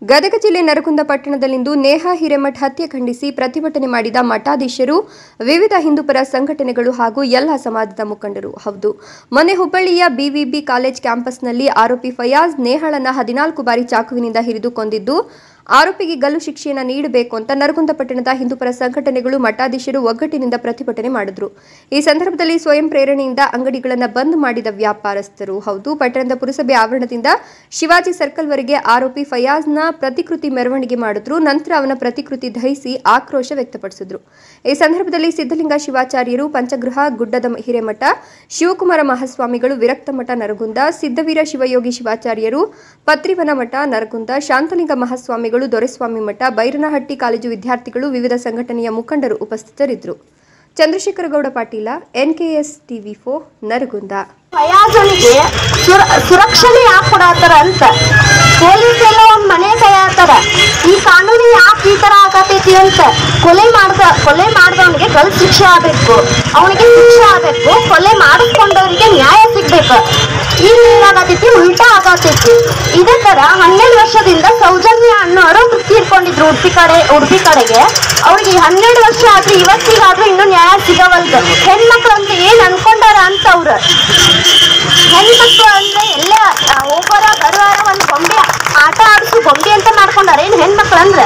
ಗದಗ ಜಿಲ್ಲೆ ನರಗುಂದ ಪಟ್ಟಣದಲ್ಲಿಂದು ನೇಹಾ ಹಿರೇಮಠ ಹತ್ಯೆ ಖಂಡಿಸಿ ಪ್ರತಿಭಟನೆ ಮಾಡಿದ ಮಠಾಧೀಶರು, ವಿವಿಧ ಹಿಂದೂಪರ ಸಂಘಟನೆಗಳು ಹಾಗೂ ಎಲ್ಲ ಸಮಾಜದ ಮುಖಂಡರು. ಹೌದು, ಮೊನ್ನೆ ಹುಬ್ಬಳ್ಳಿಯ ಬಿವಿಬಿ ಕಾಲೇಜ್ ಕ್ಯಾಂಪಸ್ನಲ್ಲಿ ಆರೋಪಿ ಫಯಾಜ್ ನೇಹಾಳನ್ನ 14 ಬಾರಿ ಚಾಕುವಿನಿಂದ ಹಿರಿದು ಕೊಂದಿದ್ದು, ಆರೋಪಿಗೆ ಗಲ್ಲು ಶಿಕ್ಷೆಯನ್ನು ನೀಡಬೇಕು ಅಂತ ನರಗುಂದ ಪಟ್ಟಣದ ಹಿಂದೂಪರ ಸಂಘಟನೆಗಳು, ಮಠಾಧೀಶರು ಒಗ್ಗಟ್ಟಿನಿಂದ ಪ್ರತಿಭಟನೆ ಮಾಡಿದ್ರು. ಈ ಸಂದರ್ಭದಲ್ಲಿ ಸ್ವಯಂ ಪ್ರೇರಣೆಯಿಂದ ಅಂಗಡಿಗಳನ್ನು ಬಂದ್ ಮಾಡಿದ ವ್ಯಾಪಾರಸ್ಥರು. ಹೌದು, ಪಟ್ಟಣದ ಪುರಸಭೆ ಆವರಣದಿಂದ ಶಿವಾಜಿ ಸರ್ಕಲ್ ವರೆಗೆ ಆರೋಪಿ ಫಯಾಜ್ನ ಪ್ರತಿಕೃತಿ ಮೆರವಣಿಗೆ ಮಾಡಿದ್ರು. ನಂತರ ಅವನ ಪ್ರತಿಕೃತಿ ದಹಿಸಿ ಆಕ್ರೋಶ ವ್ಯಕ್ತಪಡಿಸಿದ್ರು. ಈ ಸಂದರ್ಭದಲ್ಲಿ ಸಿದ್ಧಲಿಂಗ ಶಿವಾಚಾರ್ಯರು, ಪಂಚಗೃಹ ಗುಡ್ಡದ ಹಿರೇಮಠ ಶಿವಕುಮಾರ ಮಹಾಸ್ವಾಮಿಗಳು, ವಿರಕ್ತ ಮಠ ನರಗುಂದ, ಸಿದ್ದವೀರ ಶಿವಯೋಗಿ ಶಿವಾಚಾರ್ಯರು, ಪತ್ರಿವನ ಮಠ ನರಗುಂದ, ಶಾಂತಲಿಂಗ ಮಹಾಸ್ವಾಮಿಗಳು, ದೊರೆಸ್ವಾಮಿ ಮಠ, ಬೈರನಹಟ್ಟಿ ಕಾಲೇಜು ವಿದ್ಯಾರ್ಥಿಗಳು, ವಿವಿಧ ಸಂಘಟನೆಯ ಮುಖಂಡರು ಉಪಸ್ಥಿತರಿದ್ದರು. Chandrashekhara Gowda Patil, NKS TV4 Nargund. ಫಯಾಜನಿಗೆ ಸುರಕ್ಷಣೆ ಯಾಕೆ ಕೊಡತ್ತಾರ ಅಂತ ಪೊಲೀಸ್ ಎಲ್ಲ ಒಂದು ಮನೆ ಕೈಯಾತಾರ. ಈ ಕಾನೂನು ಯಾಕೆ ಈ ತರ ಆಗತೈತಿ ಅಂತ ಕೊಲೆ ಮಾಡಿದವನಿಗೆ ಗಲ್ಲು ಶಿಕ್ಷೆ ಆಗಬೇಕು, ಅವನಿಗೆ ಶಿಕ್ಷೆ ಆಗಬೇಕು. ಕೊಲೆ ಮಾಡಿಸ್ಕೊಂಡವರಿಗೆ ನ್ಯಾಯ ಸಿಗ್ಬೇಕು. ಈಗ ಏನಾಗತೈತಿ, ಉಲ್ಟಾ ಆಗತೈತಿ. ಇದೇ ತರ 12 ವರ್ಷದಿಂದ ಸೌಜನ್ಯ ಅನ್ನೋರು ತೀರ್ಕೊಂಡಿದ್ರು ಉಡುಪಿ ಕಡೆಗೆ. ಅವ್ರಿಗೆ 12 ವರ್ಷ ಆದ್ರೂ ಇವತ್ತಿಗಾದ್ರೂ ಇನ್ನೂ ನ್ಯಾಯ ಸಿಗವಲ್ದು. ಹೆಣ್ಮಕ್ಳು ಅಂತ ಏನ್ ಅನ್ಕೊಂಡಾರ ಅಂತ ಅವ್ರು. ಹೆಣ್ಮಕ್ಳು ಅಂದ್ರೆ ಎಲ್ಲ ಒಬ್ಬರ ಬರುವಾರ ಒಂದು ಗೊಂಬೆ ಆಟ ಆಡಿಸು ಗೊಂಬೆ ಅಂತ ಮಾಡ್ಕೊಂಡಾರ. ಏನ್ ಹೆಣ್ಮಕ್ಳು ಅಂತಂದ್ರೆ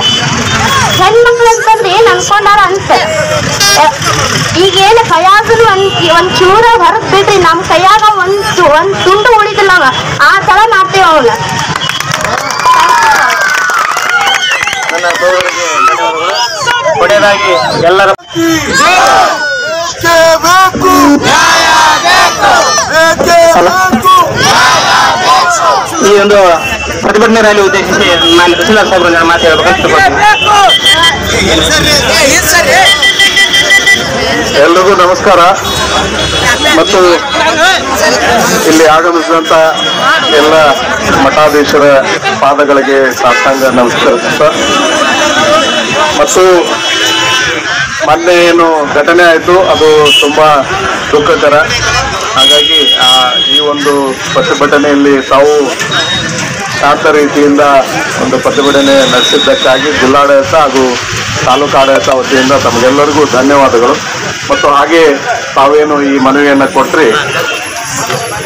ಏನ್ ಅನ್ಕೊಂಡಾರ ಅಂತ. ಈಗೇನು ಫಯಾಜನು ಒಂದ್ ಚೂರ ಹೊರಗ್ ಬಿಡ್ರಿ, ನಮ್ ಕೈಯಾಗ ಒಂದ್ ತುಂಡು ಉಳಿದಿಲ್ಲ, ಆ ತರ ಮಾಡ್ತೇವ ಅವನ್ನ. ಎಲ್ಲರ ಈ ಒಂದು ಪ್ರತಿಭಟನೆ ರ್ಯಾಲಿ ಉದ್ದೇಶಿಸಿ ನಾನು ತಹಸೀಲ್ದಾರ್ ಸಾಹೇಬ್ರ ಮಾತು ಹೇಳ್ಬೇಕಂತ. ಎಲ್ರಿಗೂ ನಮಸ್ಕಾರ. ಮತ್ತು ಇಲ್ಲಿ ಆಗಮಿಸಿದಂತ ಎಲ್ಲ ಮಠಾಧೀಶರ ಪಾದಗಳಿಗೆ ಸಾಷ್ಟಾಂಗ ನಮಸ್ಕರಿಸುತ್ತಾ, ಮತ್ತು ಮೊನ್ನೆ ಏನು ಘಟನೆ ಆಯಿತು ಅದು ತುಂಬಾ ದುಃಖಕರ. ಹಾಗಾಗಿ ಈ ಒಂದು ಪ್ರತಿಭಟನೆಯಲ್ಲಿ ತಾವು ಶಾಂತ ರೀತಿಯಿಂದ ಒಂದು ಪ್ರತಿಭಟನೆ ನಡೆಸಿದ್ದಕ್ಕಾಗಿ ಜಿಲ್ಲಾಡಳಿತ ಹಾಗೂ ತಾಲೂಕು ಆಡಳಿತ ವತಿಯಿಂದ ತಮಗೆಲ್ಲರಿಗೂ ಧನ್ಯವಾದಗಳು. ಮತ್ತು ಹಾಗೆ ತಾವೇನು ಈ ಮನವಿಯನ್ನು ಕೊಟ್ರಿ,